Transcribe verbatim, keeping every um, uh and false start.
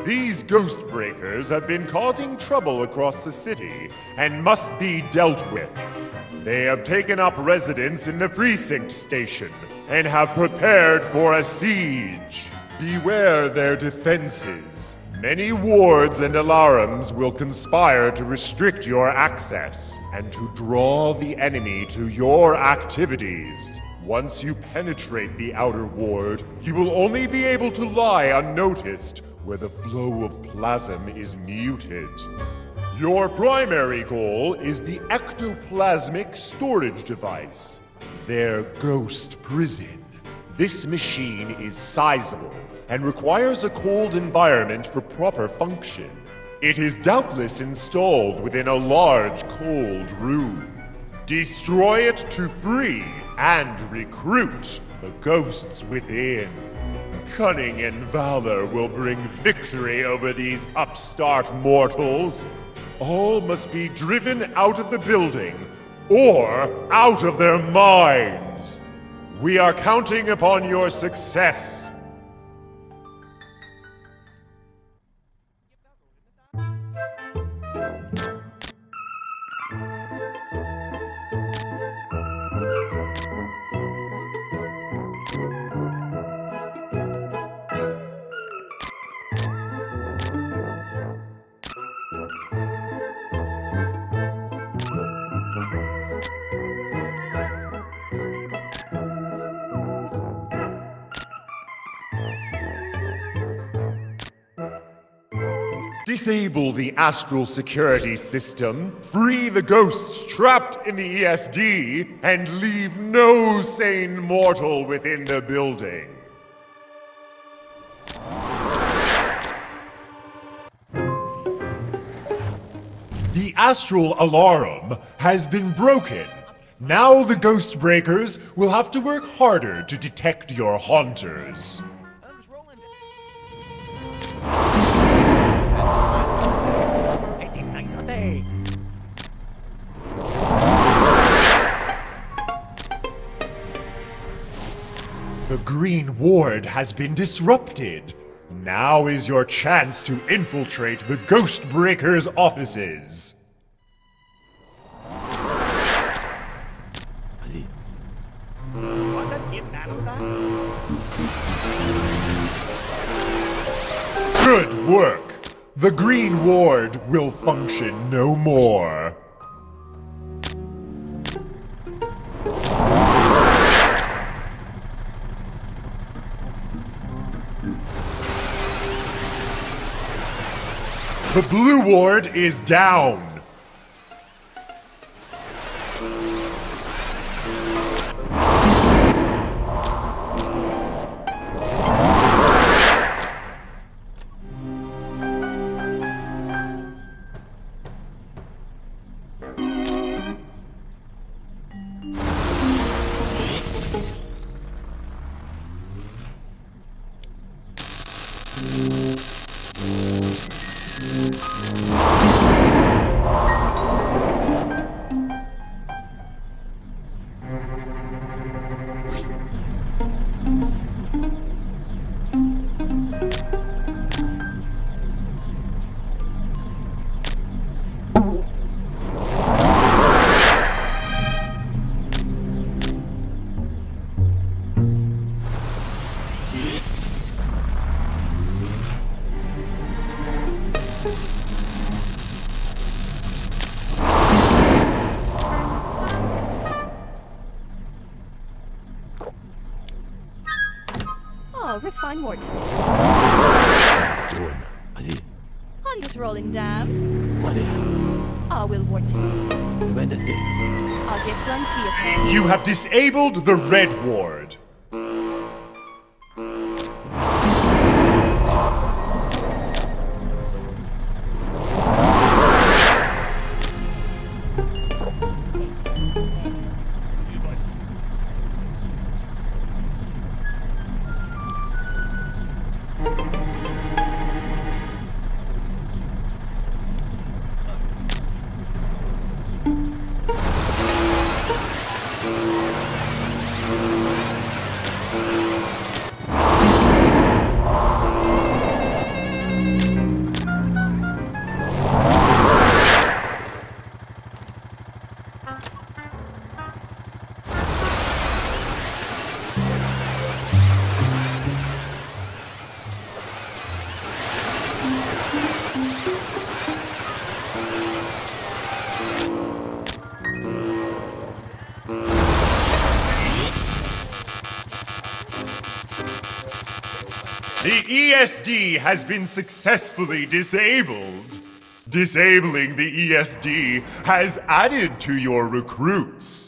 These Ghostbreakers have been causing trouble across the city and must be dealt with. They have taken up residence in the precinct station and have prepared for a siege. Beware their defenses. Many wards and alarms will conspire to restrict your access and to draw the enemy to your activities. Once you penetrate the outer ward, you will only be able to lie unnoticed where the flow of plasm is muted. Your primary goal is the ectoplasmic storage device, their ghost prison. This machine is sizable and requires a cold environment for proper function. It is doubtless installed within a large cold room. Destroy it to free and recruit the ghosts within. Cunning and valor will bring victory over these upstart mortals. All must be driven out of the building, or out of their minds. We are counting upon your success. Disable the astral security system, free the ghosts trapped in the E S D, and leave no sane mortal within the building. The astral alarm has been broken. Now the Ghostbreakers will have to work harder to detect your haunters. The Green Ward has been disrupted. Now is your chance to infiltrate the Ghostbreakers' offices. Good work. The Green Ward will function no more. The Blue Ward is down. Oh, refine more time. I'm just rolling down. I will work to I'll get one to you. You have disabled the Red Ward. The E S D has been successfully disabled. Disabling the E S D has added to your recruits.